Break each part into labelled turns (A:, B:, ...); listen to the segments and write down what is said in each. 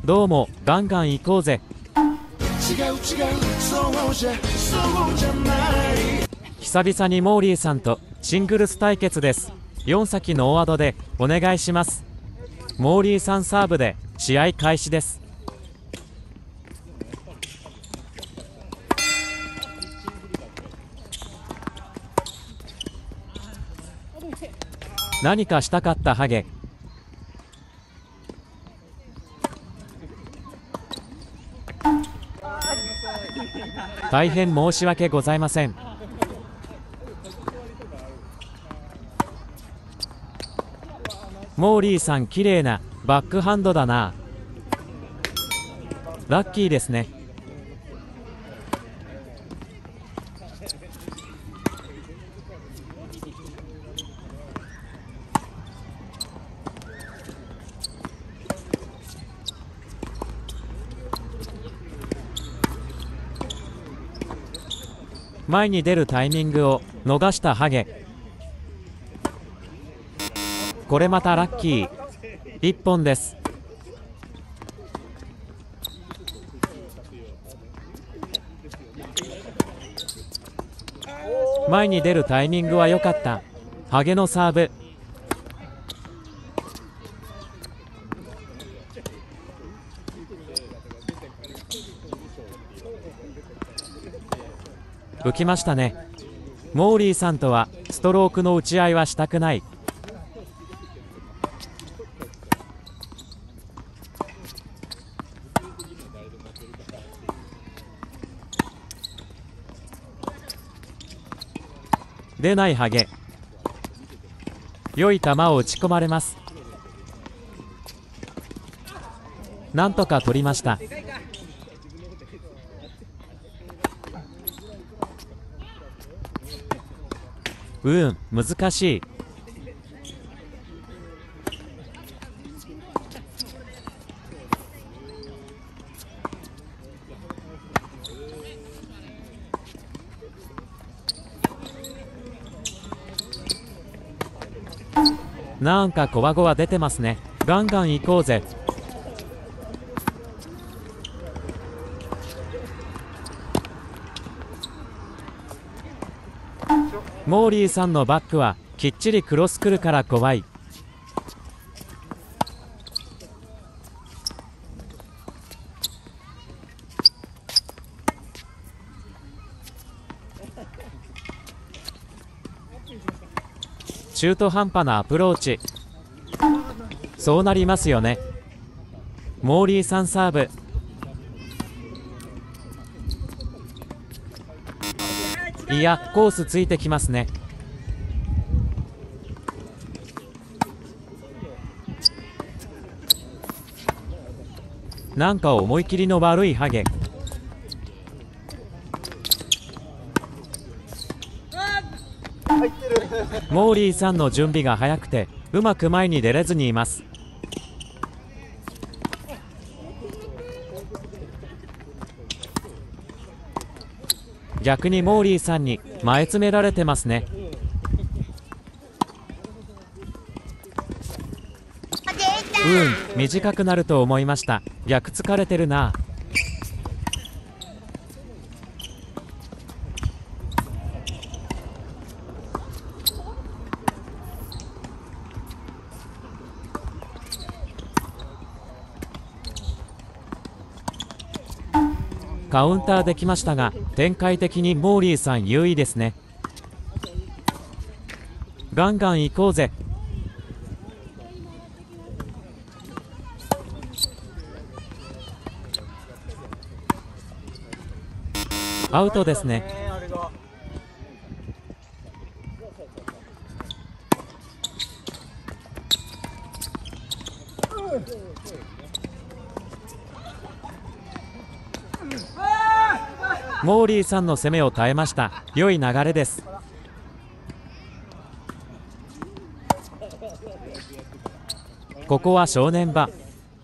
A: どうもガンガン行こうぜ。久々にモーリーさんとシングルス対決です。4先ノーアドでお願いします。モーリーさんサーブで試合開始です。何かしたかったハゲ。大変申し訳ございません。モーリーさん綺麗なバックハンドだな。ラッキーですね。前に出るタイミングを逃したハゲ。これまたラッキー1本です。前に出るタイミングは良かった。ハゲのサーブ。浮きましたね。モーリーさんとはストロークの打ち合いはしたくない。出ないハゲ。良い球を打ち込まれます。なんとか取りました。難しい。なんかコワゴワ出てますね。ガンガン行こうぜ。モーリーさんのバックはきっちりクロス来るから怖い。中途半端なアプローチ。そうなりますよね。モーリーさんサーブ。いや、コースついてきますね。なんか思い切りの悪いハゲ。モーリーさんの準備が早くてうまく前に出れずにいます。逆にモーリーさんに前詰められてますね。短くなると思いました。逆疲れてるな。カウンターできましたが、展開的にモーリーさん優位ですね。ガンガン行こうぜ。アウトですね。モーリーさんの攻めを耐えました。良い流れです。ここは正念場。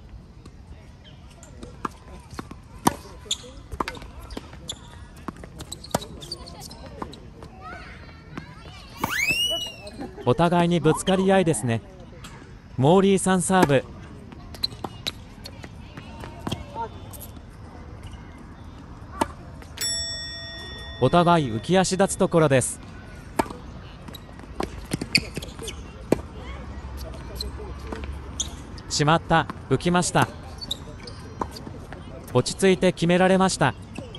A: お互いにぶつかり合いですね。モーリーさんサーブ。 お互い浮き足立つところです。しまった、浮きました。落ち着いて決められました。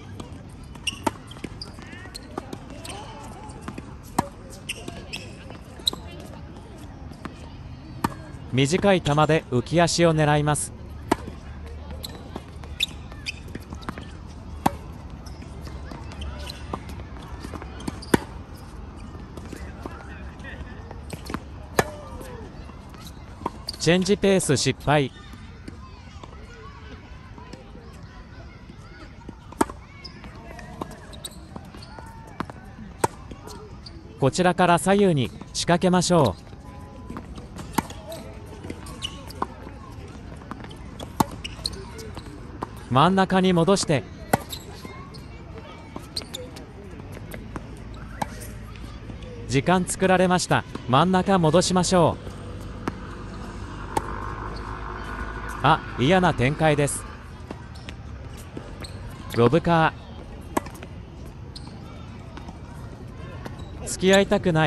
A: 短い球で浮き足を狙います。チェンジペース失敗。こちらから左右に仕掛けましょう。真ん中に戻して、時間作られました。真ん中戻しましょう。あ、嫌な展開です。ロブカー、付き合いたくない。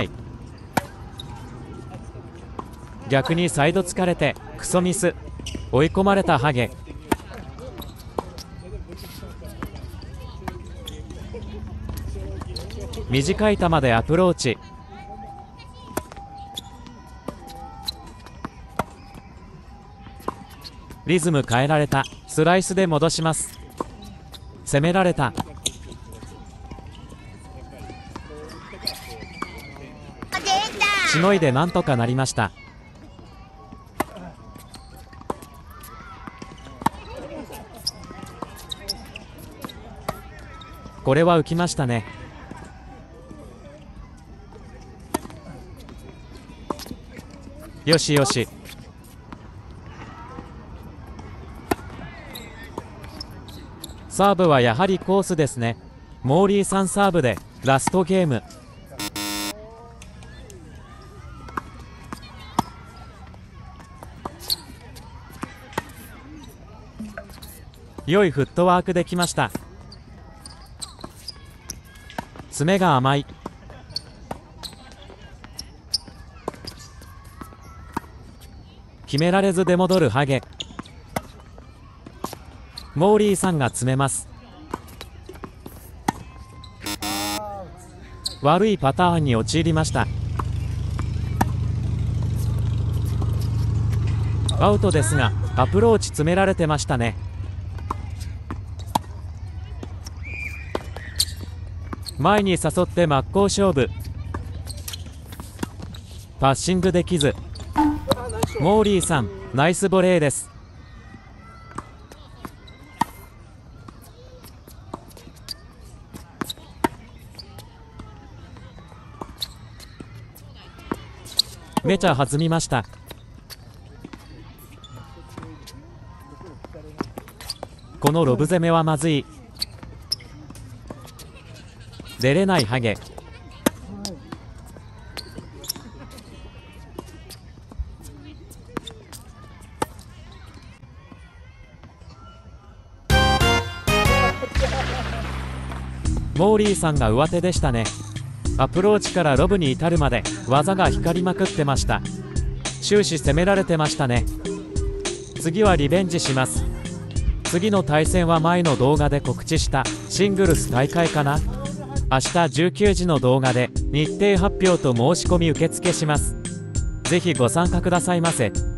A: 逆にサイド疲れてクソミス。追い込まれたハゲ。短い球でアプローチ。リズム変えられた。スライスで戻します。攻められた。しのいでなんとかなりました。これは浮きましたね。よしよし。サーブはやはりコースですね。モーリーさんサーブでラストゲーム。良いフットワークできました。爪が甘い。決められず出戻るハゲ。モーリーさんが詰めます。悪いパターンに陥りました。アウトですがアプローチ詰められてましたね。前に誘って真っ向勝負。パッシングできず。モーリーさんナイスボレーです。めちゃ弾みました。このロブ攻めはまずい。出れないハゲ。モーリーさんが上手でしたね。アプローチからロブに至るまで技が光りまくってました。終始攻められてましたね。次はリベンジします。次の対戦は前の動画で告知したシングルス大会かな。明日19時の動画で日程発表と申し込み受付します。ぜひご参加くださいませ。